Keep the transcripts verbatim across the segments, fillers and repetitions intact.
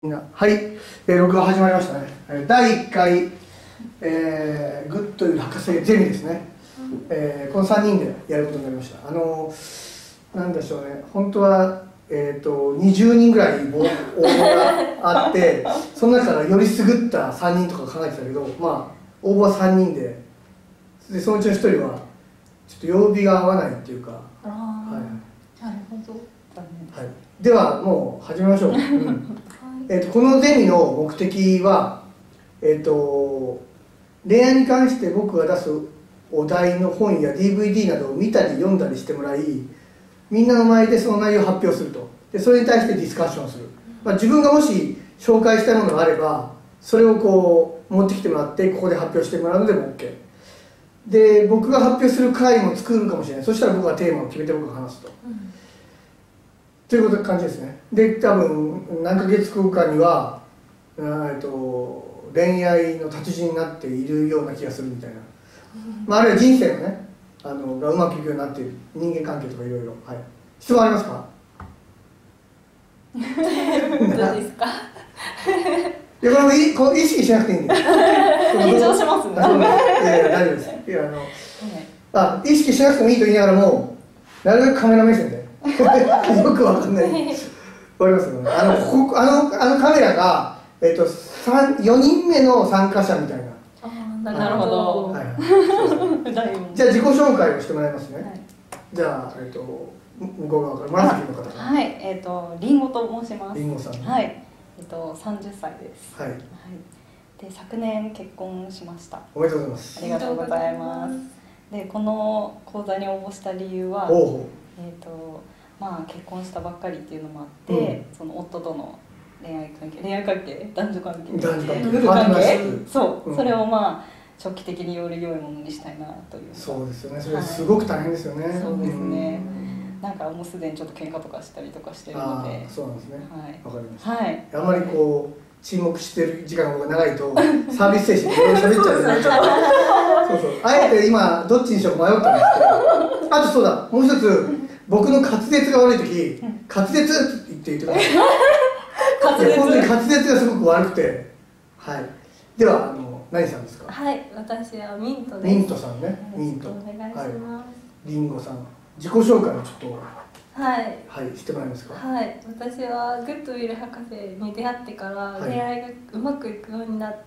はい、えー、録画始まりましたね。だいいっかい、えー、グッドいう博士ゼミですね、えー、このさんにんでやることになりました。あのー、なんでしょうね、本当は、えー、とにじゅうにんぐらい応募があってその中からよりすぐったさんにんとか考えてたけど、まあ応募はさんにんで、でそのうちのひとりはちょっと曜日が合わないっていうか、 あ、 はい、 なるほど、残念。 はい、ではもう始めましょう。うんえー、とこのゼミの目的は、えー、と恋愛に関して僕が出すお題の本や ディーブイディー などを見たり読んだりしてもらい、みんなの前でその内容を発表すると。でそれに対してディスカッションをする、まあ、自分がもし紹介したいものがあればそれをこう持ってきてもらってここで発表してもらうのでも OK で、僕が発表する回も作るかもしれない。そしたら僕がテーマを決めて僕が話すと、うんということ感じですね。で、多分何ヶ月後かには、えっと恋愛の達人になっているような気がするみたいな、まあ、あるいは人生のねあのがうまくいくようになっている人間関係とかいろいろ。はい、質問ありますか？ どうですか？ いや、これもいこう意識しなくていいんで緊張しますね。 いやいや大丈夫です。いやあの、あ意識しなくてもいいと言いながらもなるべくカメラ目線でよくわかんない。わかりますよね。あのここあのあのカメラがえっと三四人目の参加者みたいな。 ああ、なるほど。はい。 じゃあ自己紹介をしてもらいますね。はい、じゃあえっと向こう側から紫の方。 はい。えっとリンゴと申します。 リンゴさん。 はい。えっと三十歳です。 はい。はい。 で昨年結婚しました。 おめでとうございます。 ありがとうございます。でこの講座に応募した理由は、えっと。まあ、結婚したばっかりっていうのもあって、うん、その夫との恋愛関係恋愛関係男女関係男女関係夫婦関係そう、 うん、 それをまあ長期的により良いものにしたいなという。 そうですよね。それすごく大変ですよね。はい、 そうですね。なんかもうすでにちょっと喧嘩とかしたりとかしてるので。 そうなんですね。はい。わかりました。 はい。 あまりこう沈黙してる時間が長いとサービス精神でいろいろ喋っちゃうじゃないですか。そうそう。あえて今どっちにしようか迷ったんですけど、あとそうだもう一つ。僕の滑舌が悪い時、うん、滑舌って言って言ってください。滑舌。本当に滑舌がすごく悪くて、はい。ではあの何さんですか。 はい、私はミントです。 ミントさんね、ミント。 お願いします。はい、 リンゴさん、自己紹介をちょっとはいはいしてもらえますか。 はい、私はグッドウィル博士に出会ってから恋愛がうまくいくようになって、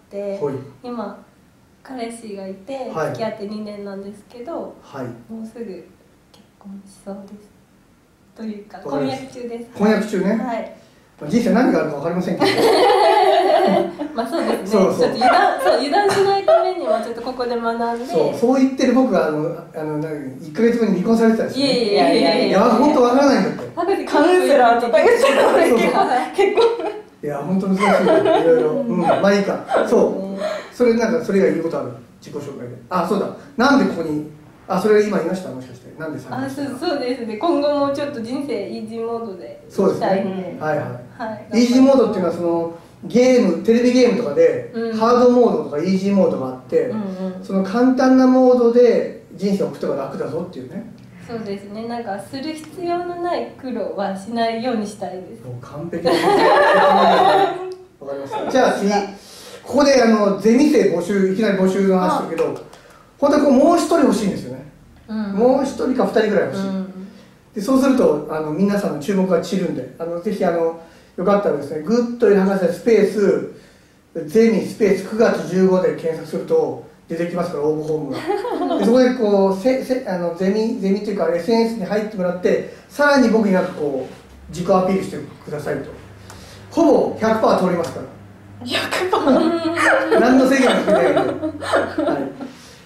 はい、今彼氏がいて付き合ってにねんなんですけど、はい、もうすぐ。婚しそうですというか婚約中です。 婚約中ね。はい。人生何があるか分かりませんけど。 まあそうですね。そうそう。ちょっと油断そう油断しないためにはちょっとここで学んで。 そうそう言ってる僕があのあのいっかげつごに離婚されてたんですよ。 いやいやいやいや。 いや本当分からないんだって。 カウンセラーとか言ってるのに結婚。 いや本当難しい。いろいろ。うんまあいいか。そう。それなんかそれが言うことある自己紹介で。あそうだ。なんでここに。あ、それ今言いましたもしかして。なんであ、そう、そうですね。今後もちょっと人生イージーモードでそうですね。はいはい。はい、イージーモードっていうのはそのゲームテレビゲームとかで、うん、ハードモードとかイージーモードがあって、うんうん、その簡単なモードで人生を送った方が楽だぞっていうね。 そうですね。なんかする必要のない苦労はしないようにしたいです。 もう完璧です。わかりました。じゃあ次ここであのゼミ生募集いきなり募集の話だけど、本当はこうもう一人欲しいんですよね。うん、もう一人か二人ぐらい欲しい、うん、でそうするとあの皆さんの注目が散るんで、あのぜひあのよかったらですね、グッドイル博士スペースゼミスペースくがつじゅうごで検索すると出てきますから応募フォームがでそこでこうせせあのゼミゼミというか エスエヌエス に入ってもらってさらに僕になんかこう自己アピールしてくださいと。ほぼ ひゃくパーセント 通りますからひゃくパーセント何の制限もつけないので、はい、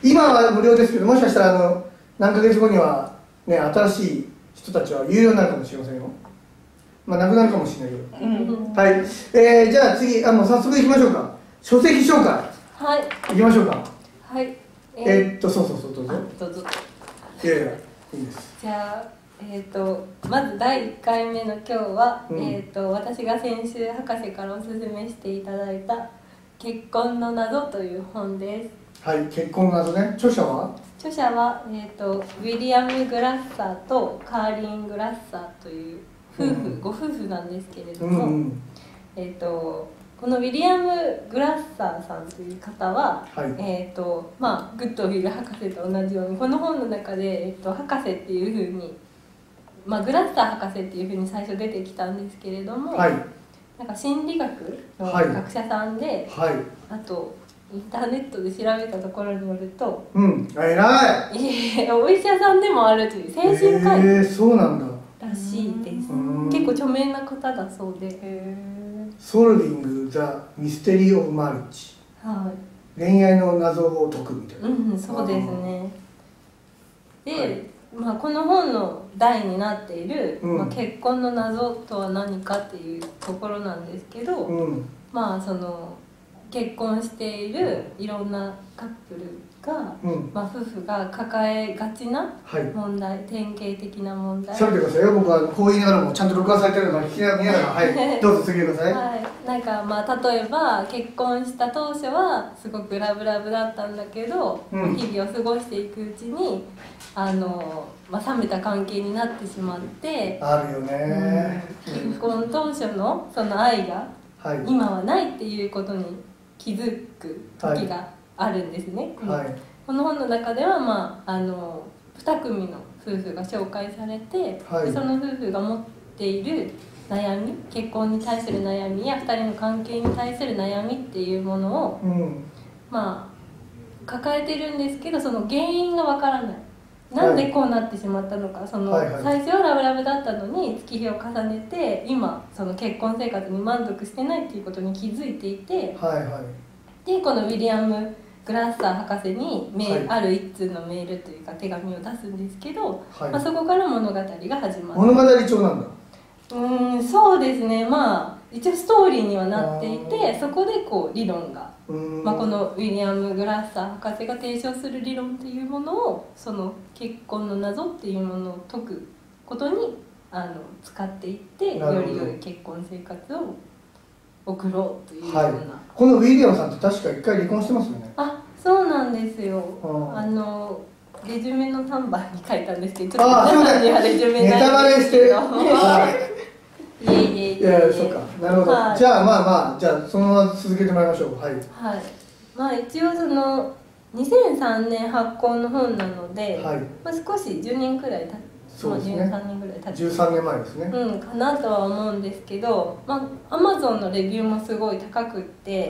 今は無料ですけどもしかしたらあの何ヶ月後にはね新しい人たちは有料になるかもしれませんよ。まあなくなるかもしれないけど、うん、はい、えー、じゃあ次あもう早速いきましょうか。書籍紹介はいいきましょうか。 はい、 えー、えー、っとそうそうそうどうぞどうぞ。 いやいやいいです。 じゃあえー、とまずだいいっかいめの今日は、うん、えー、と私が先週博士からおすすめしていただいた「結婚の謎」という本です。 はい、結婚の謎ね。著者は著者は、えー、とウィリアム・グラッサーとカーリン・グラッサーという夫婦、うん、ご夫婦なんですけれども、うんうん、 えーとこのウィリアム・グラッサーさんという方は、はい、えーとまあ、グッドウィル博士と同じようにこの本の中で、えーと博士っていうふうに、まあ、グラッサー博士っていうふうに最初出てきたんですけれども、はい、なんか心理学の学者さんで、はいはい、あとインターネットで調べたところによると、 うん、偉いお医者さんでもあるという精神科医、 えー、そうなんだらしいです。結構著名な方だそうで。 ソルビング・ザ・ミステリー・オブ・マリッジ、はい、恋愛の謎を解くみたいな。 うん、そうですね。で、はい、まあ、この本の題になっている、うん、まあ、結婚の謎とは何かっていうところなんですけど、うん、まあその結婚しているいろんなカップルが、うん、まあ、夫婦が抱えがちな問題、はい、典型的な問題。 調べてくださいよ。僕はこう言いながらもちゃんと録画されてるのを聞きながら、はい、どうぞ続けてください。 はい、なんかまあ例えば結婚した当初はすごくラブラブだったんだけど、うん、日々を過ごしていくうちにあの、まあ、冷めた関係になってしまって、 あるよね、 うん、結婚当初のその愛が今はないっていうことに気づく時があるんですね。はいはい、この本の中では、まあ、あのに組の夫婦が紹介されて、はい、でその夫婦が持っている悩み、結婚に対する悩みやふたりの関係に対する悩みっていうものを、うん、まあ抱えてるんですけど、その原因がわからない。なんでこうなってしまったのか、その、はいはい、最初はラブラブだったのに月日を重ねて今その結婚生活に満足してないっていうことに気づいていて、はいはい、でこのウィリアム・グラッサー博士にメール、はい、ある一通のメールというか手紙を出すんですけど、はい、まあ、そこから物語が始まる。 物語調なんだ。 うーん、そうですね。まあ一応ストーリーにはなっていて、そこでこう理論が、まあ、このウィリアム・グラッサー博士が提唱する理論っていうものをその結婚の謎っていうものを解くことにあの使っていって、より良い結婚生活を送ろうというような、はい、 このウィリアムさんって確か一回離婚してますよね。 あ、そうなんですよ。あのレジュメの短板に書いたんですけど、ちょっと皆さんにはレジュメないんですけど、ネタバレしてるいえいえいえいや、そうか、なるほど、はい、じゃあまあまあ、じゃあそのまま続けてもらいましょう。はい、 はい、まあ一応そのにせんさんねん発行の本なので、はい、まあ、少しじゅうねんくらいたそうですね、 じゅうさんねんぐらい経ちじゅうさんねんまえですね、 うん、かなとは思うんですけど、まあ、アマゾンのレビューもすごい高くって、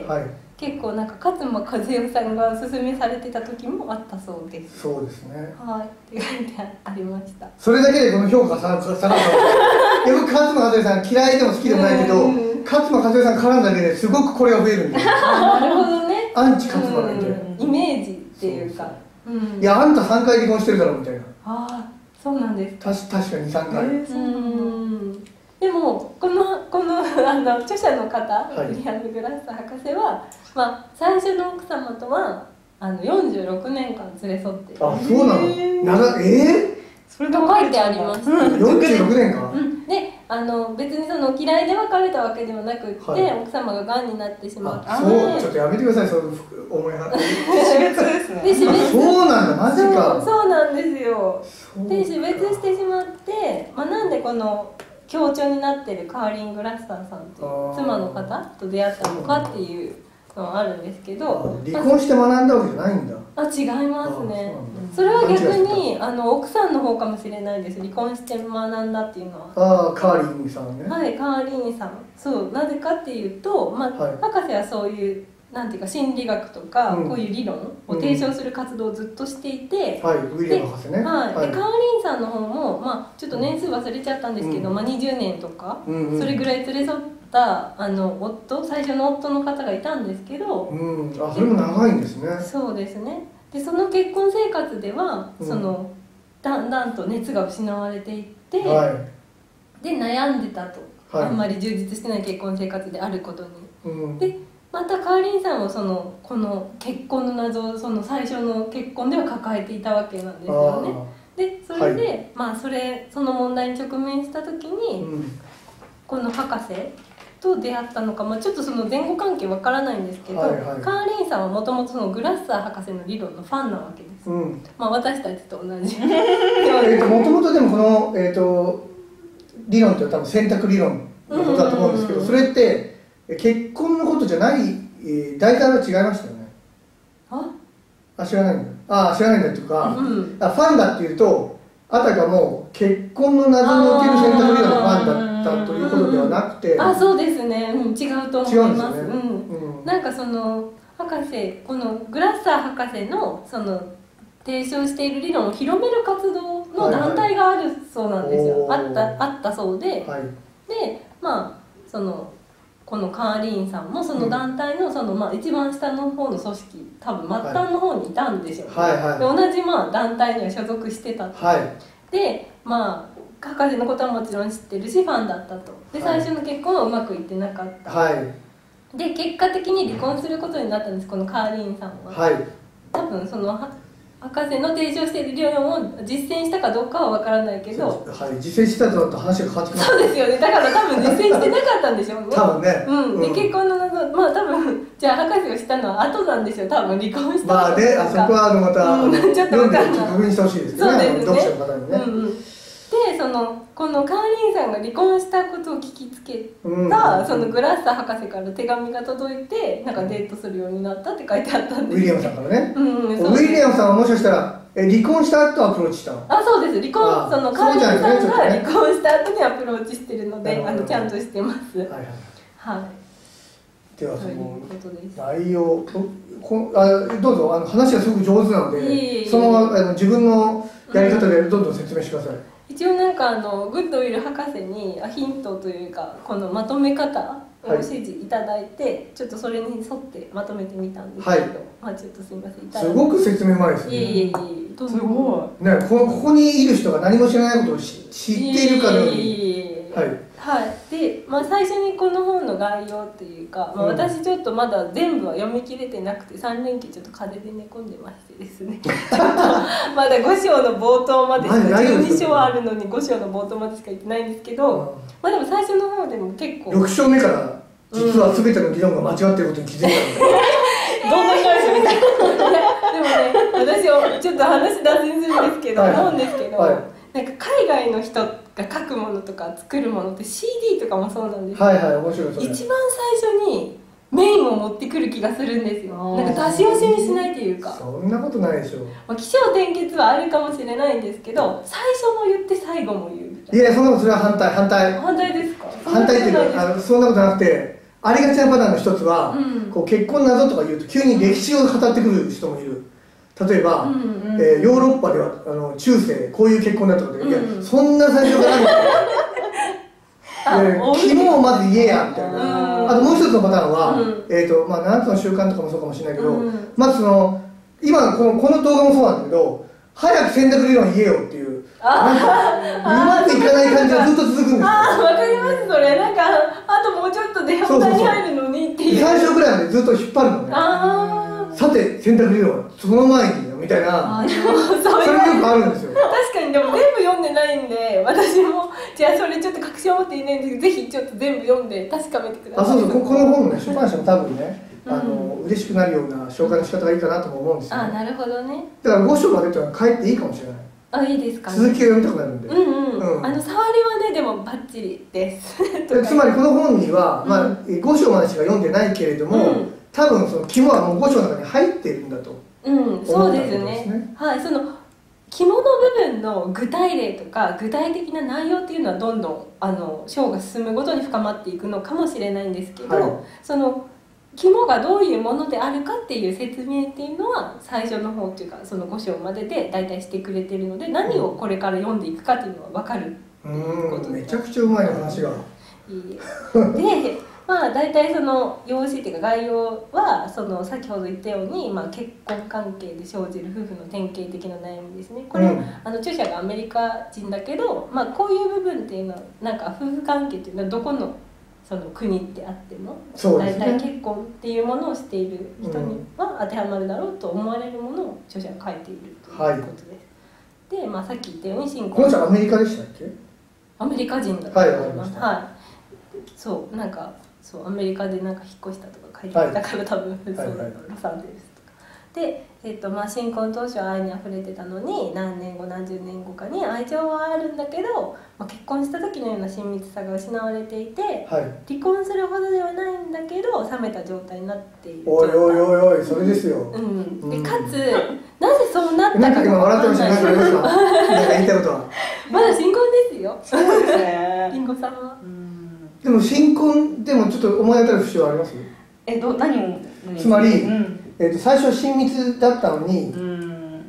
はい、結構なんか勝間和代さんがおすすめされてた時もあったそうです。 そうですね、 はい、って書いてありました。 それだけでこの評価下がった。よく勝間和代さん嫌いでも好きでもないけど、勝間和代さん絡んだだけですごくこれが増えるんでなるほどね、 アンチ勝間がいて、 イメージっていうか、 そうそう、うん、いやあんたさんかい離婚してるだろみたいな。 ああ、そうなんですか。 確確かにさんかい、えー、 うんでもこのこのあの著者の方、はい、ウィリアム・グラッサー博士は、まあ、最初の奥様とはあのよんじゅうろくねんかん連れ添っている。 あ、そうなの。長えーそれと書いてあります。 うん、よんじゅうろくねんかん、 うん、であの別にその嫌いで別れたわけではなくって、はい、奥様ががんになってしまって、 そう、ちょっとやめてください、そういう思いは死別ですね。で死別、 そうなんだ、マジか。 そう、そうなんですよ。で死別してしまって、まあ、なんでこの協調になってるカーリン・グラッサーさんという妻の方と出会ったのかっていうのはあるんですけど、 離婚して学んだわけじゃないんだ。 あ、違いますね。それは逆にあの奥さんの方かもしれないです。離婚して学んだっていうのは。 ああ、カーリンさんね。 はい、カーリンさん。そう、なぜかっていうと、まあ、はい、博士はそういうなんていうか心理学とか、うん、こういう理論を提唱する活動をずっとしていて、 うん、はい、ウィリアム博士ね。 はい、はい、でカーリンさんの方も、まあ、ちょっと年数忘れちゃったんですけど、うん、まあ、にじゅうねんとか、うんうん、それぐらい連れ添ったあの夫、最初の夫の方がいたんですけど、 うん、あ、それも長いんですね。 そうですね。でその結婚生活では、うん、そのだんだんと熱が失われていって、はい、で悩んでたと、はい、あんまり充実してない結婚生活であることに、うん、でまたカーリンさんはそのこの結婚の謎をその最初の結婚では抱えていたわけなんですよね。でそれで、はい、まあそれその問題に直面した時に、うん、この博士と出会ったのか、まあ、ちょっとその前後関係わからないんですけど、はいはい、カーリンさんはもともとそのグラッサー博士の理論のファンなわけです、うん、まあ、私たちと同じもともとでもこの、えーと、理論って多分選択理論のことだと思うんですけど、うんうんうん、それって結婚のことじゃない、えー、大体は違いましたよね。 ああ知らないんだ。あ知らないんだっていうか、うん、あファンだっていうとあたかも結婚の謎における選択理論のファンだったということではなくて、 あそうですね、うん、違うと思います。 違うんですよね、 うんうん、なんかその博士このグラッサー博士のその提唱している理論を広める活動の団体があるそうなんですよ、はいはい、あったあったそうで、はい、でまあそのこのカーリーンさんもその団体のその、まあ、一番下の方の組織多分末端の方にいたんでしょうね、はいはいはい、で同じまあ団体には所属してたと、はい、でまあ博士のことはもちろん知ってるしファンだったとで最初の結婚はうまくいってなかった、はい、で結果的に離婚することになったんですこのカーリーンさんは、はい、多分その博士の提唱している理論を実践したかどうかは分からないけど、 はい、実践したと話が変わってきます。 そうですよね、だから多分実践してなかったんでしょうね多分ね、 うん、で、うん、結婚の謎まあ多分じゃあ博士がしたのは後なんですよ多分離婚したまあねあそこはあのまた、うん、 ちょっと分かんない確認してほしいですけどね、そうですね、読者の方にね、うんうん、 でそのこのカーリーンさんが離婚したことを聞きつけた、うん、そのグラッサー博士から手紙が届いてなんかデートするようになったって書いてあったんです。 ウィリアムさんからね、うんうん、ウィリアムさんはもしかしたらえ離婚した後アプローチしたの？ あそうです離婚そのカーリーさんが離婚した後にアプローチしてるので、ね、あのちゃんとしてます。はいはい、はい、 ではその内容こあどうぞあの話がすごく上手なので、いいそのあの自分のやり方でどんどん説明してください。うん、 一応なんかあのグッドウィル博士にヒントというかこのまとめ方を指示いただいて、はい、ちょっとそれに沿ってまとめてみたんですけど、はい、まあちょっとすみません。 すごく説明前ですね。 いえいえいえ。 すごい。ねこここにいる人が何も知らないことを知っているかのように。はい。 はい。で、まあ最初にこの本の概要っていうか、まあ私ちょっとまだ全部は読み切れてなくてさん連休ちょっと風邪で寝込んでましてですね。ちょっとまだご章の冒頭までしかじゅうに章あるのにご章の冒頭までしか言ってないんですけど、まあでも最初の方でも結構。 ろく章目から実は全ての議論が間違っていることに気づいたので。 どんな返しみたいな。でもね、私をちょっと話脱線するんですけど、はい、思うんですけど、はい、なんか海外の人が書くものとか作るものって シーディー とかもそうなんですけど、 はいはい、面白いそれ。 一番最初にメインを持ってくる気がするんですよ。なんか出し惜しみしないというか。 そんなことないでしょう。 まあ、起承転結はあるかもしれないんですけど、最初も言って最後も言うみたいな。いや、そんなことそれは反対反対。 反対ですか？ 反対っていうかあのそんなことなくて。ありがちなパターンの一つは、うん、こう結婚謎とか言うと急に歴史を語ってくる人もいる。例えば、うんうんえー、ヨーロッパではあの中世こういう結婚だったので、うん、いやそんな最初からない肝をまず言えやみたいな、うん、あともう一つのパターンは、うん、えーとまあ、ななつの習慣とかもそうかもしれないけど、うん、まずその今このこの動画もそうなんだけど早く選択理論言えよっていうなんかうまくいかない感じがずっと続くんですよ。 ああわかりますそれなんかあともうちょっとで本題に入るのにっていう最初ぐらいまでずっと引っ張るのね。あさて選択理論その前にみたいなあそうそれもよくあるんですよ。 確かにでも全部読んでないんで私もじゃあそれちょっと確信を持っていないんですけどぜひちょっと全部読んで確かめてください。 あそうそう こ, この本の、ね、出版社も多分ねあの、うん、嬉しくなるような紹介の仕方がいいかなとも思うんですよ、ね、 あなるほどね。 だからご章までっていうのは書いていいかもしれない。 あいいですか、ね、 続きを読みたくなるんで、 うんうん、うん、あの触りはねでもバッチリですつまりこの本には、まあ、ご章までしか読んでないけれども、うん、多分その肝はもうご章の中に入っているんだと思ったことですね。うん、そうですね。はい、その肝の部分の具体例とか具体的な内容っていうのはどんどんあの章が進むごとに深まっていくのかもしれないんですけど、はい、その肝がどういうものであるかっていう説明っていうのは最初の方っていうかそのご章までで大体してくれてるので何をこれから読んでいくかっていうのは分かるっていうことで、 めちゃくちゃうまい話が。 いいでまあ大体その用紙っていうか概要はその先ほど言ったように、まあ、結婚関係で生じる夫婦の典型的な悩みですね。これ、うん、あの著者がアメリカ人だけど、まあ、こういう部分っていうのはなんか夫婦関係っていうのはどこのその国であっても、大体結婚っていうものをしている人には当てはまるだろうと思われるものを著者が書いているということです。はい、で、まあ、さっき言ったように新婚。 この人アメリカでしたっけ？ アメリカ人だと思います。はい、はい、そうなんかそうアメリカでなんか引っ越したとか書いてあったから、はい、多分そうだと、はいはい、ロサンゼルスとかで、えーとまあ、新婚当初は愛にあふれてたのに何年後何十年後かに愛情はあるんだけど、まあ、結婚した時のような親密さが失われていて、はい、離婚するほどではないんだけど冷めた状態になっている状態。 おいおいおいおい、それですよ、 うん、でかつ、なぜそうなったかが笑ってましたね。それですか。なんか言いたいことはまだ新婚ですよ。 そうですね。 りんごさんは。 でも新婚でもちょっと思い当たる節はあります？ えど何をつまり、うん、えー、と最初は親密だったのに、うん、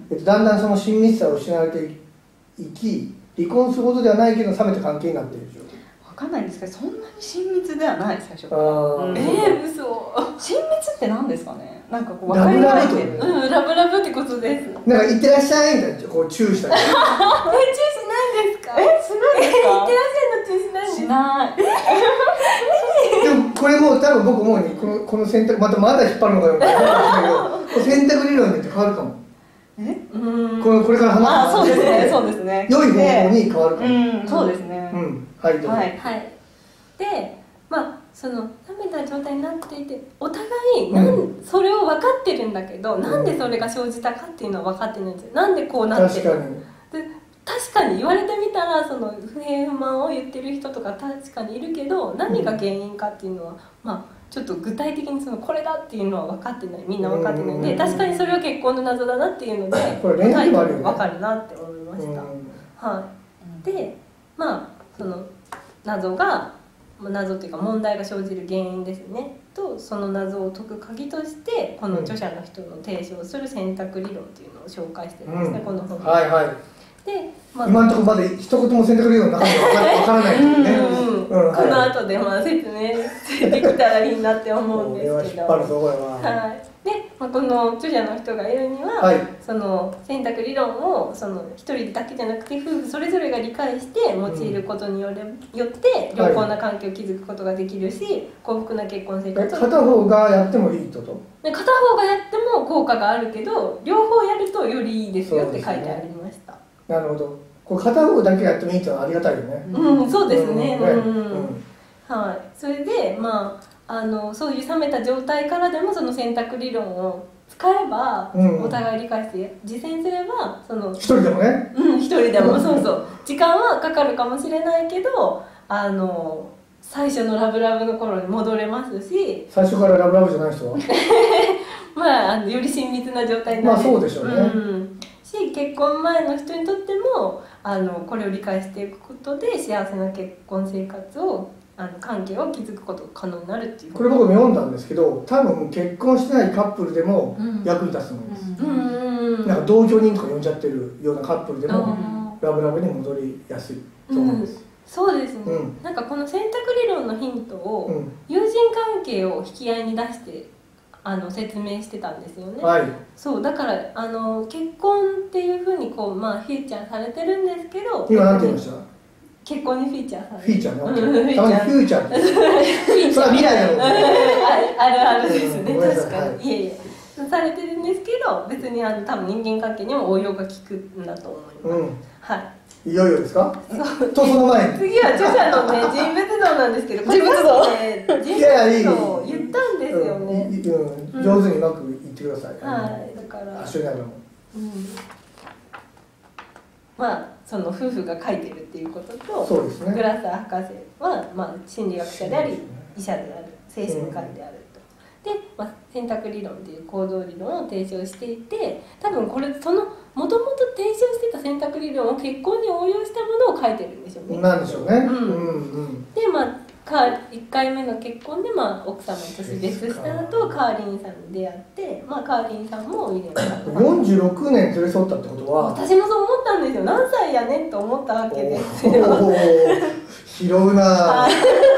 えー、とだんだんその親密さを失われていき、離婚するほどではないけど冷めた関係になっているでしょ。 分かんないんですけど、そんなに親密ではない最初から。 うん、えー、嘘。 親密って何ですかね。なんかこう分かり合えてる。 うん、ラブラブってことです。 なんか行ってらっしゃいみたいなこうチューしたり。 え、チューしないんですか？ え、しないですか？ 行ってらっしゃいのチューしないんですか？ しない。 でもこれもう多分僕思うにこのこの選択またまだ引っ張るのかよみたいな選択理論によって変わるかも。え？うん。このこれから話す。あ、そうですね。そうですね。 良い方向に変わるかも。 うん、そうですね。 うん。はい。 はいはい。で、まあその冷めた状態になっていて、お互いなん、うん、それを分かってるんだけど、なんでそれが生じたかっていうのは分かってないんですよ。なんでこうなってるの？確かに。で確かに言われてみたらその不平不満を言ってる人とか確かにいるけど、何が原因かっていうのは、まあちょっと具体的にそのこれだっていうのは分かってない、みんな分かってないんで、確かにそれは結婚の謎だなっていうのでこれ恋愛もあるよね、 分かるなって思いました。はい。で、まあその謎が謎っていうか問題が生じる原因ですねと、その謎を解く鍵としてこの著者の人の提唱する選択理論っていうのを紹介してるんですね、うん、この本で。 はいはい。 で、 まあ、今のところまだ一言も選択理論の中身が分からないっていうね。うんうん、 この後でまあ説明できたらいいなって思うんですけど。 これは引っ張るぞこれは。 はい。で、まあ、この著者の人がいるには、はい、その選択理論をその一人だけじゃなくて夫婦それぞれが理解して用いることによれ、うん、よって良好な関係を築くことができるし、はい、幸福な結婚生活を。 片方がやってもいいってこと？ 片方がやっても効果があるけど両方やるとよりいいですよって書いてありました。 なるほど。こう片方だけやってもいいってのはありがたいよね。 うん、そうですね。うん、うん、はい。それでまああのそういう冷めた状態からでもその選択理論を使えば、うん、お互い理解して実践すればその一人でもね。 うん、一人でもそうそう時間はかかるかもしれないけど、あの最初のラブラブの頃に戻れますし。 最初からラブラブじゃない人は？ まあ、あのより親密な状態になる。 まあそうでしょうね。 うんし結婚前の人にとってもあのこれを理解していくことで幸せな結婚生活をあの関係を築くことが可能になるっていう。 これ僕も読んだんですけど、多分結婚してないカップルでも役に立つと思います。うん、なんか同居人とか呼んじゃってるようなカップルでもラブラブに戻りやすいと思います。うん、 そうですね、うん、なんかこの選択理論のヒントを、うん、友人関係を引き合いに出してあの説明してたんですよね。はい、そうだからあの結婚っていうふうにこう、まあ、フィーチャーされてるんですけど、 今何て言いました？ 結婚にフィーチャーされてる。フィーチャーね。たまにフューチャーって。それは未来なの。 あるあるですね。確かに。いえいえ。されてるんですけど、別にあの多分人間関係にも応用が効くんだと思います。うん、はい。 いよいよですか？とその前に。 次は著者のね人物像なんですけど、人物像ね人物像を言ったんですよね。 うん、上手にうまく言ってください。 はい。だから。 一緒になるのも。 うん。まあその夫婦が書いてるっていうことと、 そうですね。 グラサー博士はまあ心理学者であり医者である、精神科医であると。で、まあ選択理論っていう行動理論を提唱していて、多分これそのもともと提唱してた選択理論を結婚に応用したものを書いてるんでしょうね。 なんでしょうね。うんうんうん。でまあ。いっかいめの結婚で、まあ、奥様として別したのとカーリンさんに出会って、まあ、カーリンさんもウィリアムさんよんじゅうろくねん連れ添ったってことは、 私もそう思ったんですよ。何歳やねんと思ったわけですよ。 拾うな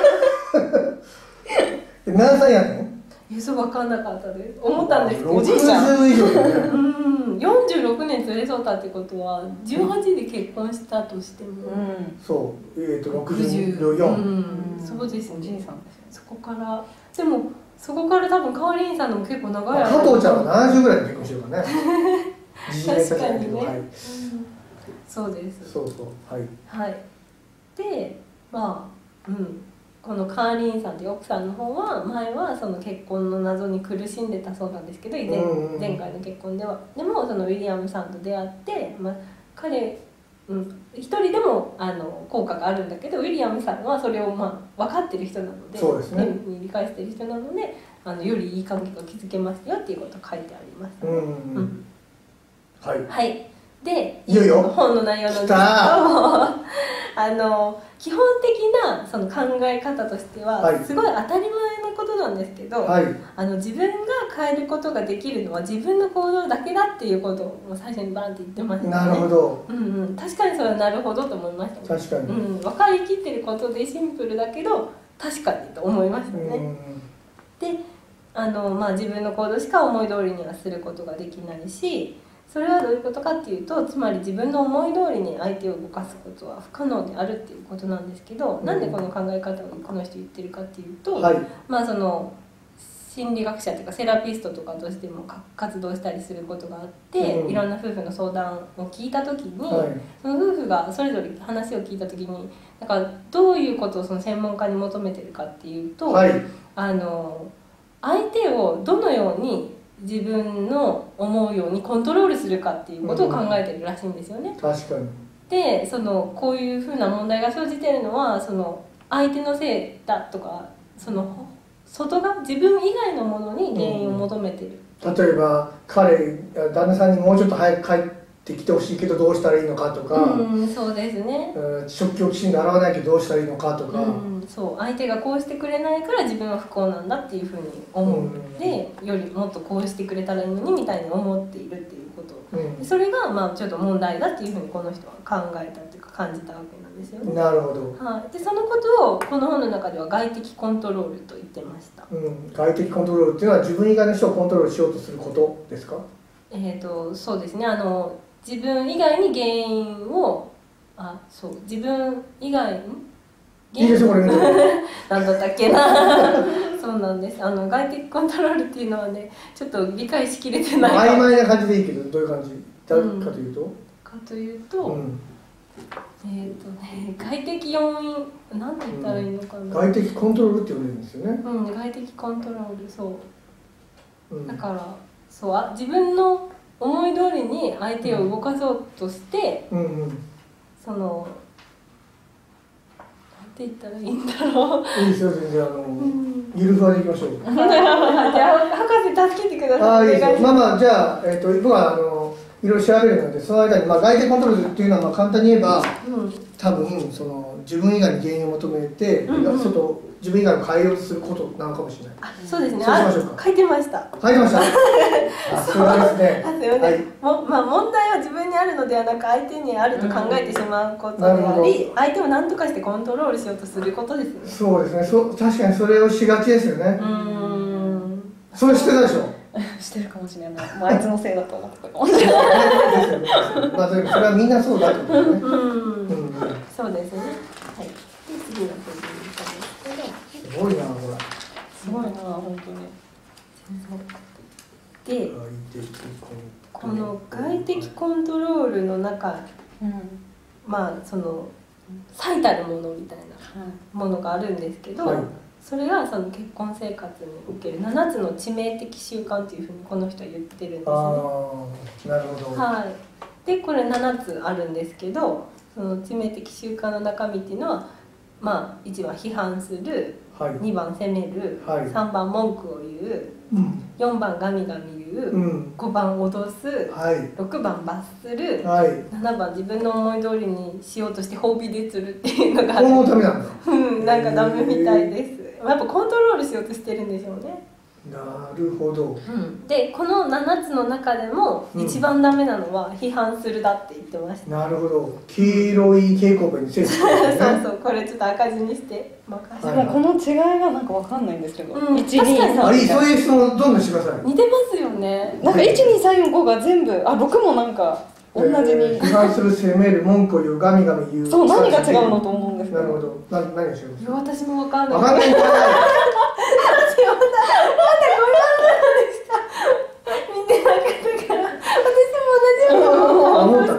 何歳やねん？ いや、そう分かんなかったです。思ったんですけど、 おじいちゃんろくじゅう以上だよね。 うん、よんじゅうろくねん連れ添ったってことはじゅうはちで結婚したとしても、うん、 そうえっ、ー、とろくじゅうよん、 うん、そうですね。そこからでもそこから多分カーリンさんのも結構長い間、 加藤ちゃんはななじゅうぐらいで結婚してるからね。 確かにね、はい、うん、そうです。 そうそう、はいはい。でまあうんこのカーリーンさんという奥さんの方は前はその結婚の謎に苦しんでたそうなんですけど、前前回の結婚では。でもそのウィリアムさんと出会って、まあ、彼、うん、一人でもあの効果があるんだけど、ウィリアムさんはそれをまあ分かってる人なので、 そうですね、 に理解してる人なので、あのよりいい関係が築けますよっていうことが書いてありましたね。うん、うん、はい、はい、でいよいよ本の内容なんですけどあの基本的なその考え方としては、はい、すごい当たり前のことなんですけど、はい、あの自分が変えることができるのは自分の行動だけだっていうことを最初にバンって言ってましたね。 なるほど、 うんうん、確かにそれはなるほどと思いましたね。 確かに、 うん、分かりきってることでシンプルだけど確かにと思いましたね。であの、まあ、自分の行動しか思い通りにはすることができないし、それはどういうことかっていうと、つまり自分の思い通りに相手を動かすことは不可能であるっていうことなんですけど、うん、なんでこの考え方をこの人言ってるかっていうと、はい、まあその心理学者というかセラピストとかとしても活動したりすることがあって、うん、いろんな夫婦の相談を聞いた時に、はい、その夫婦がそれぞれ話を聞いた時にだからどういうことをその専門家に求めてるかっていうと、はい、あの相手をどのように自分の思うようにコントロールするかっていうことを考えてるらしいんですよね。 うん、確かに。 でそのこういうふうな問題が生じてるのはその相手のせいだとか、その外側自分以外のものに原因を求めてる、 うん、例えば彼旦那さんにもうちょっと早く帰ってきてほしいけどどうしたらいいのかとか、 うん、そうですね、 食器をきちんと洗わないけどどうしたらいいのかとか、 うん、そう相手がこうしてくれないから自分は不幸なんだっていうふうに思うので、うん、よりもっとこうしてくれたらいいのにみたいに思っているっていうこと、うん、それがまあちょっと問題だっていうふうにこの人は考えたというか感じたわけなんですよね。 なるほど、 はい、でそのことをこの本の中では外的コントロールと言ってました、 うん、外的コントロールっていうのは自分以外の人をコントロールしようとすることですか？ えーとそうですね、あの自分以外に原因をあそう自分以外んいいですよこれ何だったっけなそうなんです、あの外的コントロールっていうのはねちょっと理解しきれてないか曖昧な感じでいいけどどういう感じだかというと、うん、 かというと、うん、えっ、ー、とね外的要因なんて言ったらいいのかな、うん、 外的コントロールって呼んでるんですよね。 うん、外的コントロール、そう、うん、だからそうあ自分の思い通りに相手を動かそうとして、うんうんうん、そのなんて言ったらいいんだろう。 いいですよ全然あの、うん、ゆるふわでいきましょう。じゃあ博士助けてください。あいいですよ。まあまあじゃあ、えー、と僕はあのいろいろ調べるのでその間に、まあ、外的コントロールっていうのはまあ簡単に言えば、うん、多分その自分以外に原因を求めて、うんうん、外自分以外を変えようとすることなのかもしれない。 あ、そうですね。そうしましょうか。書いてました。 書いてました。あ、そうですね。 あ、すみません。はい、もまあ問題は自分にあるのではなく相手にあると考えてしまうことであり、うん、相手を何とかしてコントロールしようとすることですね。 そうですね。そう確かにそれをしがちですよね。うん。それしてたでしょ。 してるかもしれない。もうあいつのせいだと思ってたかもしれない。ですよね。 まあそれはみんなそうだと思うね。うん。 うん。そうですね。はい。で次のページに行ったんですけど。 すごいなこれ。 すごいな本当に。 で、この外的コントロールの中、うん、まあその最たるものみたいなものがあるんですけど、はい、それがその結婚生活におけるななつの致命的習慣というふうにこの人は言ってるんですね。 ああ、なるほど。 はい。でこれななつあるんですけど、その致命的習慣の中身っていうのは、まあいちばん批判する、はい、にばん責める、はい、さんばん文句を言う、うん、よんばんガミガミ言う、うん、ごばん脅す、はい、ろくばん罰する、はい、ななばん自分の思い通りにしようとして褒美で釣るっていうのがある。 もうダメなんだ。 うん、なんかダメみたいです。やっぱコントロールしようとしてるんでしょうね。 なるほど、 うん、でこのななつの中でも一番ダメなのは批判するだって言ってました、 うん、なるほど。黄色い蛍光ペンにセンス、ね、 そうそう、これちょっと赤字にして任せて、 はい、この違いがなんかわかんないんですけど、うん、 いちにさんあ、いい、そういう質問どんどんしてください。 似てますよね。 なんかいちにさんよんごが全部、あ、ろくもなんか同じに、えー、批判する、責める、文句を言う、ガミガミ言う。 そう、何が違うのと思うんですけど。 なるほど。な、何が違うんですか。 私もわかんない。 わかんない。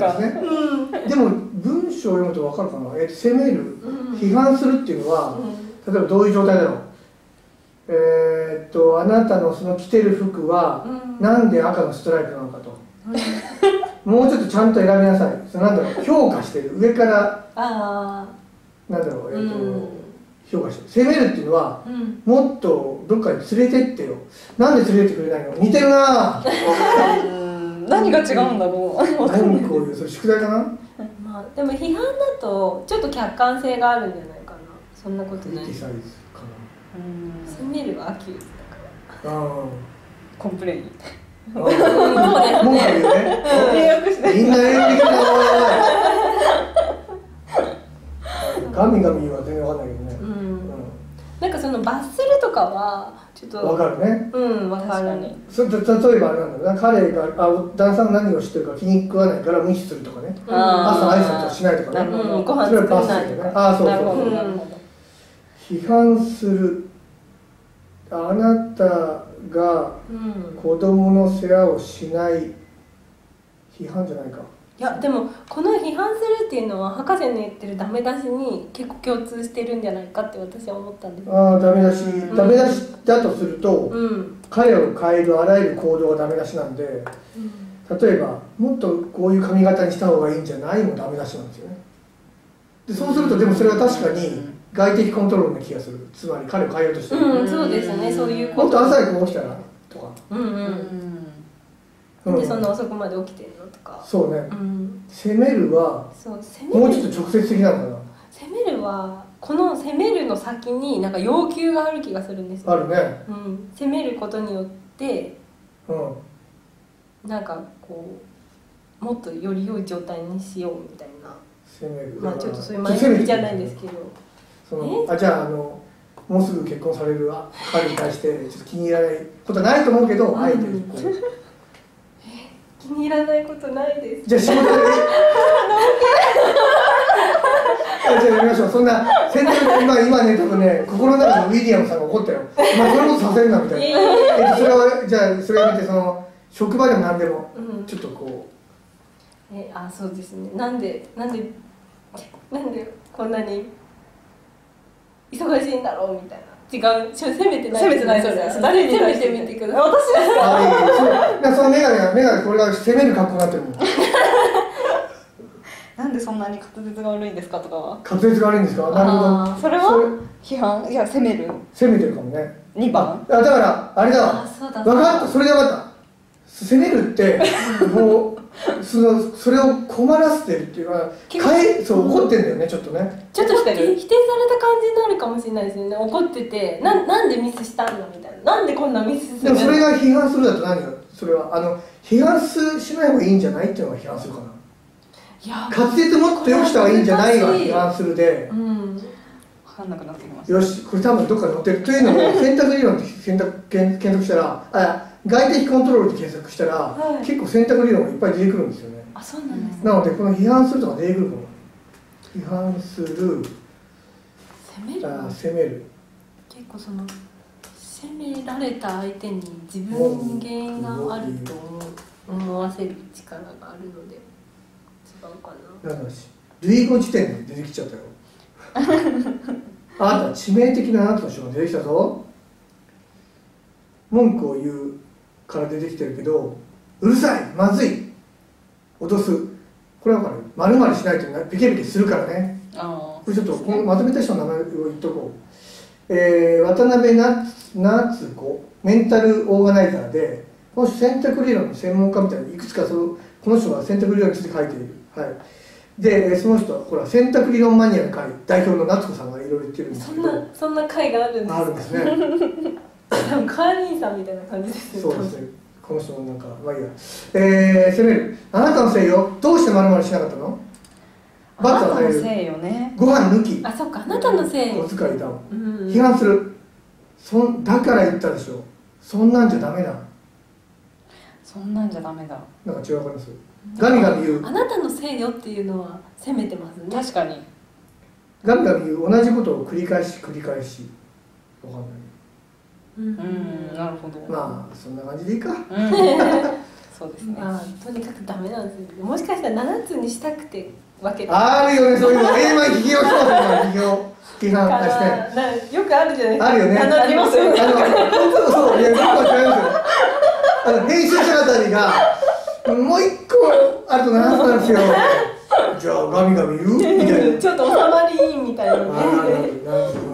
でも文章を読むと分かるかな、えー、責める、うん、批判するっていうのは、うん、 例えばどういう状態だろう。えー、っとあなたのその着てる服は、うん、なんで赤のストライプなのかと、うん、もうちょっとちゃんと選びなさい。そのなんだろう、評価してる上からあなんだろう、えー、っと、うん、評価してる。攻めるっていうのは、うん、もっとどっかに連れてってよ。なんで連れてってくれないの。似てるな何が違うんだろう。 何こういうそれ宿題かな。 まあでも批判だとちょっと客観性があるんじゃないかな。そんなことない。攻めるはアキューズだから。あコンプレイン。 そうですね。 英訳して。 みんな英語できるな。ガミガミは全然わかんないけどね。うん。 なんかその罰するとかはちょっとわかるね。 うんわかるね。 そ例えばあれなんだよな、彼があ旦さんが何を知ってるか気に食わないから無視するとかね。朝挨拶をしないとかね。 ご飯作らないとか。 ああそうそうそう。批判する。あなたが子供の世話をしない、批判じゃないか。 いやでもこの批判するっていうのは博士の言ってるダメ出しに結構共通してるんじゃないかって私は思ったんです。 ああダメ出し、うん、ダメ出しだとすると、うん、彼を変えるあらゆる行動がダメ出しなんで、うん、例えばもっとこういう髪型にした方がいいんじゃないもダメ出しなんですよね。でそうするとでもそれは確かに外的コントロールな気がする。つまり彼を変えようとしてる。 うん、そうですね、そういうこと。 もっと朝早く起きたらとか。 うんうん。なんでそんな遅くまで起きてるのとか。 そうね。うん、攻めるはそう攻めるもうちょっと直接的なのかな。 攻めるはこの攻めるの先になんか要求がある気がするんですよ。 あるね。 うん。攻めることによって、うん、なんかこうもっとより良い状態にしようみたいな。 攻める。 まあちょっとそういう前向きじゃないんですけど。 そのあじゃあ、あのもうすぐ結婚される彼に対してちょっと気に入らないことはないと思うけど、あえてこう気に入らないことないです。 じゃあ仕事でじゃあやりましょう。そんな選択今今ね多分ね心の中のウィリアムさんが怒ったよ。まあそれこそさせるなみたいな。えっとそれはじゃあそれを見てその職場でも何でもちょっとこう、うん、えあそうですね。なんでなんでなんでこんなに忙しいんだろうみたいな。違う、責めてない。責めてないそうです。誰に責めてみてください。私ですか。 あいいそう。そのメガネがメガネこれが責める格好になってるもん。 なんでそんなに滑舌が悪いんですかとかは。 滑舌が悪いんですか。なるほど。 それは批判いや責める。 責めてるかもね。 にばん。 あだからあれだわ。分かった。それで分かった。責めるってもう。そのそれを困らせてるっていうか、かそう怒ってんだよねちょっとね。 ちょっと否定された感じになるかもしれないですよね。怒っててななんでミスしたんだみたいな。なんでこんなミスするの。 でもそれが批判するだと何よ。それはあの批判すしない方がいいんじゃないっていうのが批判するかな。いや滑舌もっと良くした方がいいんじゃないが批判するで。うん。 分かんなくなってきました。 よしこれ多分どっかに載ってるというのを選択理論って選択検索したらあ。外的コントロールで検索したら、はい、結構選択理論がいっぱい出てくるんですよね。 あ、そうなんですね。 なのでこの批判するとか出てくるかも。批判する。 責める。 あ、責める。 結構その責められた相手に自分に原因があると思わせる力があるので違うかな。 なんだし、類語辞典で出てきちゃったよ。あなた致命的なななつの人が出てきたぞ。文句を言うから出てきてるけど、うるさい、まずい、脅す、これは分かる。まるまるしないとピケピケするからね。あこれちょっとこのまとめた人の名前を言っとこう。えー、渡辺夏子メンタルオーガナイザーで、この人選択理論の専門家みたいにいくつかそのこの人が選択理論について書いている。はい。でその人はほら選択理論マニアの会代表の夏子さんがいろいろ言ってるんですけど。 そんなそんな会があるんですか。 あるんですね。 カーニーさんみたいな感じですね。 そうですね。この人もなんかまあいいや。えー、責める。あなたのせいよ。どうしてまるまるしなかったの？ あなたのせいよね。 ご飯抜き。 あ、そっか。あなたのせい。 お使いだ。うん、批判する。そんだから言ったでしょ。そんなんじゃダメだ。 そんなんじゃダメだ。 なんか違うかります。ガミガミ言う。 あなたのせいよっていうのは責めてますね。 確かに。 ガミガミ言う。同じことを繰り返し繰り返し。わかんない。 うん、なるほど。 まあそんな感じでいいか。うん、 そうですね。 まあとにかくダメなんですよ。もしかしたらななつにしたくて分けてあるよね、そういうの。ええ、まあ企業しますね、企業批判してよくあるじゃないですか。 あるよね。 ありますよね。 あのそうそう、いや僕は違いますよ。あの編集者あたりがもう一個あるとなんなんですよ。じゃあガミガミ言うみたいな。 ちょっと収まりいいみたいなね。 ああ、なるほど。